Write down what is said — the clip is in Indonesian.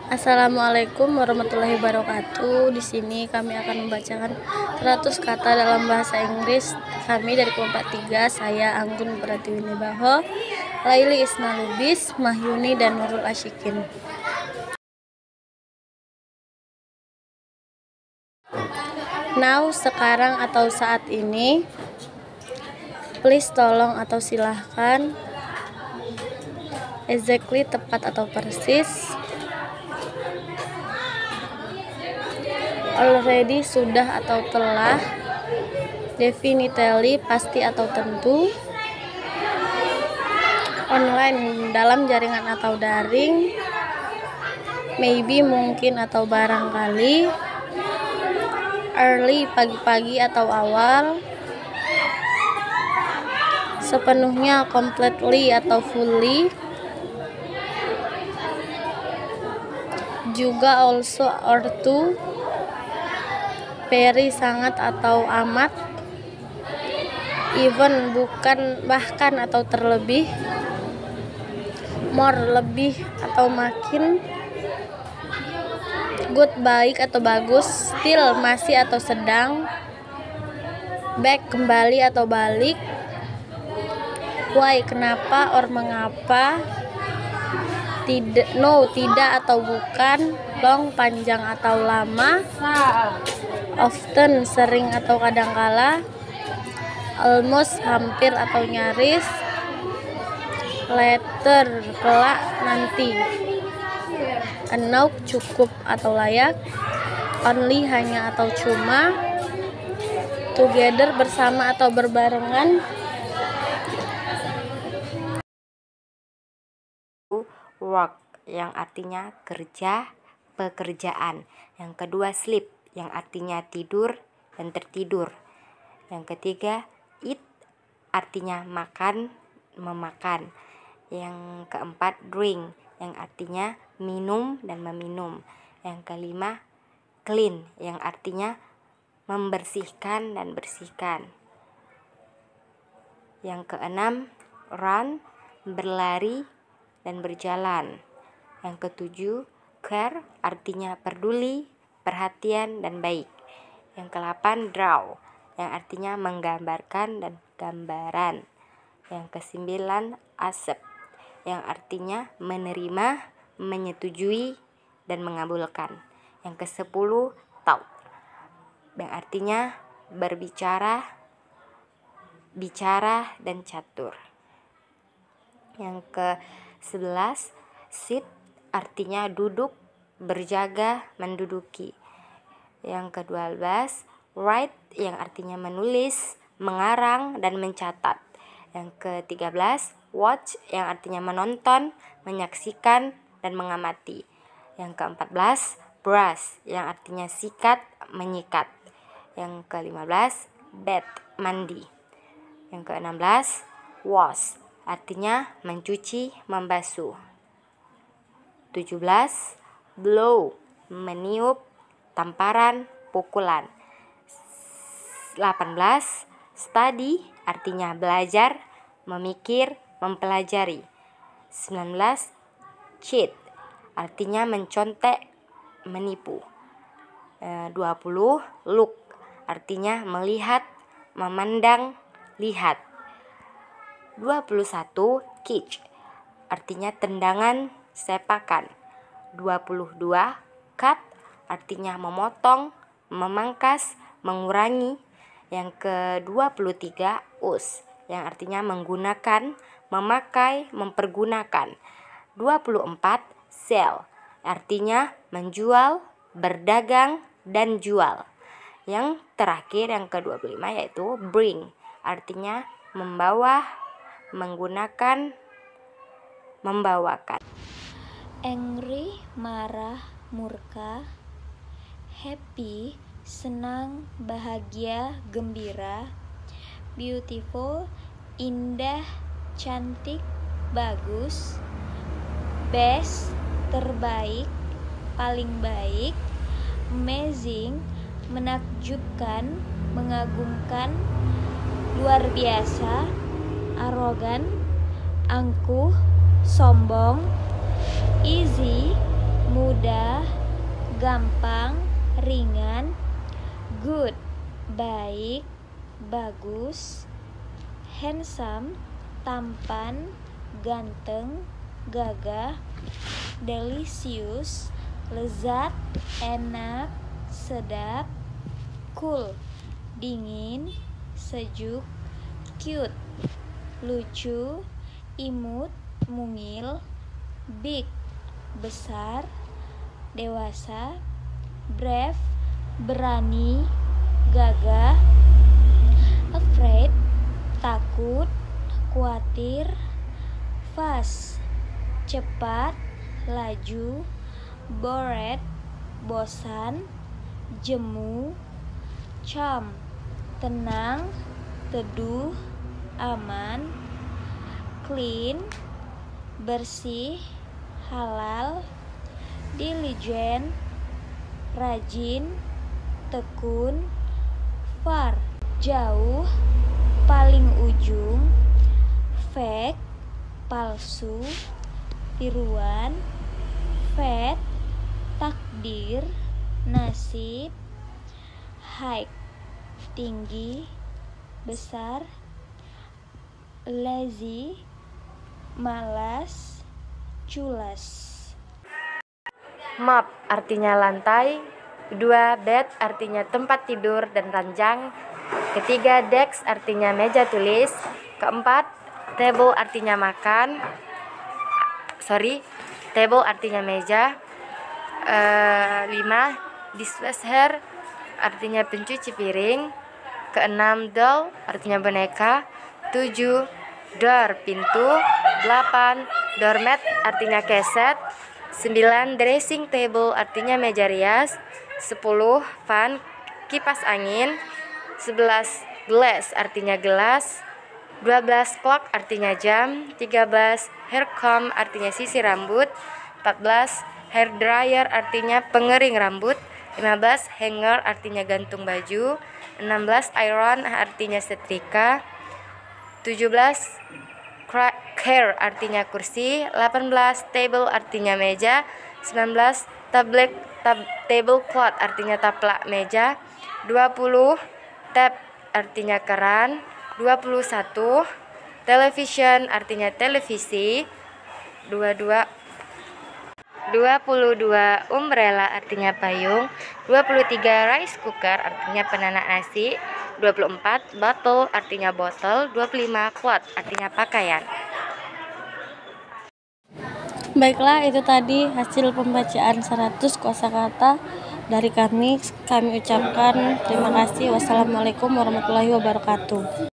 Assalamualaikum warahmatullahi wabarakatuh. Di sini kami akan membacakan 100 kata dalam bahasa Inggris. Kami dari kelompok 3, saya Anggun Pratiwini Baho, Laili Isna Lubis, Mahyuni dan Nurul Asyikin. Now, sekarang atau saat ini. Please, tolong atau silahkan. Exactly, tepat atau persis. Already, sudah atau telah. Definitely, pasti atau tentu. Online, dalam jaringan atau daring. Maybe, mungkin atau barangkali. Early, pagi-pagi atau awal. Sepenuhnya, completely atau fully. Juga, also, or to. Very, sangat atau amat. Even, bukan, bahkan atau terlebih. More, lebih atau makin. Good, baik atau bagus. Still, masih atau sedang. Back, kembali atau balik. Why, kenapa, or mengapa. Tidak, no, tidak atau bukan. Long, panjang atau lama. Often, sering atau kadangkala. Almost, hampir atau nyaris. Later, kelak, nanti. Enough, cukup atau layak. Only, hanya atau cuma. Together, bersama atau berbarengan. Work, yang artinya kerja, pekerjaan. Yang kedua, sleep, yang artinya tidur dan tertidur. Yang ketiga, eat, artinya makan, memakan. Yang keempat, drink, yang artinya minum dan meminum. Yang kelima, clean, yang artinya membersihkan dan bersihkan. Yang keenam, run, berlari dan berjalan. Yang ketujuh, care, artinya peduli, perhatian dan baik. Yang ke-8, draw, yang artinya menggambarkan dan gambaran. Yang ke-9, accept, yang artinya menerima, menyetujui dan mengabulkan. Yang ke-10, talk, yang artinya berbicara, bicara dan catur. Yang ke-11, sit, artinya duduk, berjaga, menduduki. Yang ke-12, write, yang artinya menulis, mengarang dan mencatat. Yang ke-13, watch, yang artinya menonton, menyaksikan dan mengamati. Yang ke-14, brush, yang artinya sikat, menyikat. Yang ke-15, bath, mandi. Yang ke-16, wash, artinya mencuci, membasuh. 17, blow, meniup, tamparan, pukulan. 18, study, artinya belajar, memikir, mempelajari. 19, cheat, artinya mencontek, menipu. 20, look, artinya melihat, memandang, lihat. 21, catch, artinya tendangan, sepakan. 22, cut, artinya memotong, memangkas, mengurangi. Yang ke-23, use, yang artinya menggunakan, memakai, mempergunakan. 24, sell, artinya menjual, berdagang dan jual. Yang terakhir, yang ke-25, yaitu bring, artinya membawa, menggunakan, membawakan. Angry, marah, murka. Happy, senang, bahagia, gembira. Beautiful, indah, cantik, bagus. Best, terbaik, paling baik. Amazing, menakjubkan, mengagumkan, luar biasa. Arogan, angkuh, sombong. Easy, mudah, gampang, ringan. Good, baik, bagus. Handsome, tampan, ganteng, gagah. Delicious, lezat, enak, sedap. Cool, dingin, sejuk. Cute, lucu, imut, mungil. Big, besar, dewasa. Brave, berani, gagah. Afraid, takut, khawatir. Fast, cepat, laju. Bored, bosan, jemu. Calm, tenang, teduh, aman. Clean, bersih, halal. Diligent, rajin, tekun. Far, jauh, paling ujung. Fake, palsu, tiruan. Fate, takdir, nasib. High, tinggi, besar. Lazy, malas, culas. Mop artinya lantai. Kedua, bed artinya tempat tidur dan ranjang. Ketiga, desk artinya meja tulis. Keempat, table artinya makan. Table artinya meja. 5, dishwasher artinya pencuci piring. Keenam, doll artinya boneka. 7, door pintu. 8, doormat artinya keset. 9, dressing table artinya meja rias. 10, fan kipas angin. 11, glass artinya gelas. 12, clock artinya jam. 13, hair comb artinya sisir rambut. 14, hair dryer artinya pengering rambut. 15, hanger artinya gantung baju. 16, iron artinya setrika. 17, chair artinya kursi. 18, table artinya meja. 19, tablecloth artinya taplak meja. 20, tap artinya keran. 21, television artinya televisi. 22, umbrella artinya payung. 23, rice cooker artinya penanak nasi. 24, bottle artinya botol. 25, cloth artinya pakaian. Baiklah, itu tadi hasil pembacaan 100 kosakata dari kami. Kami ucapkan terima kasih. Wassalamualaikum warahmatullahi wabarakatuh.